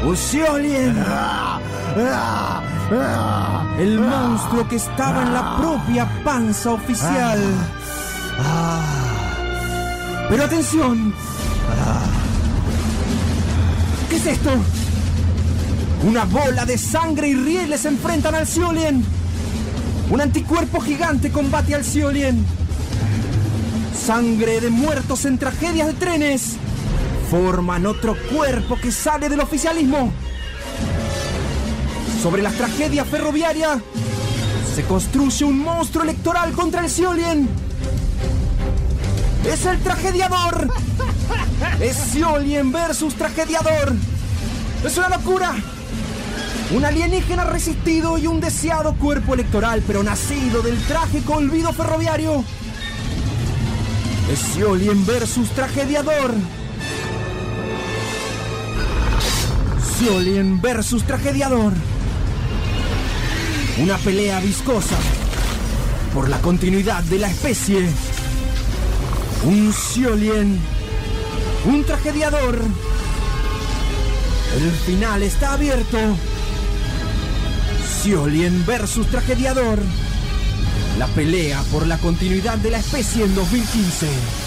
¡Uxiolien! El monstruo que estaba en la propia panza oficial. Pero atención. ¿Qué es esto? Una bola de sangre y rieles se enfrentan al Xiolien. Un anticuerpo gigante combate al Xiolien. Sangre de muertos en tragedias de trenes forman otro cuerpo que sale del oficialismo. Sobre las tragedias ferroviarias se construye un monstruo electoral contra el Xiolien. ¡Es el tragediador! ¡Es Xiolien versus tragediador! ¡Es una locura! Un alienígena resistido y un deseado cuerpo electoral, pero nacido del trágico olvido ferroviario. Es Xiolien versus tragediador. Xiolien versus tragediador. Una pelea viscosa por la continuidad de la especie. Un Xiolien, un tragediador. El final está abierto. Xiolien versus tragediador. La pelea por la continuidad de la especie en 2015.